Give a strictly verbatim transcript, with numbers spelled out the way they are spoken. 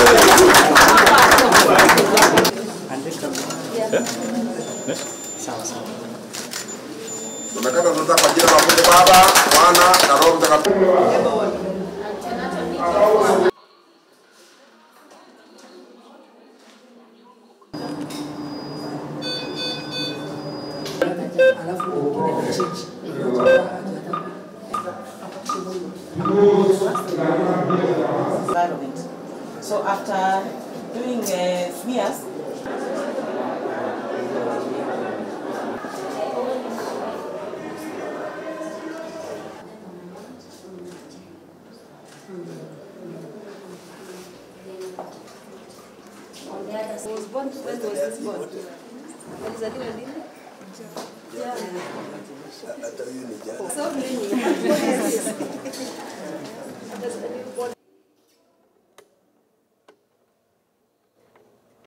Sawa-sawa. Tunataka tunataka kwa jina la Mungu Baba, Mwana na Roho Mtakatifu. Environment. So after doing uh, smears, I was born, when was this born? Alizaliwa lini? Yeah. So many.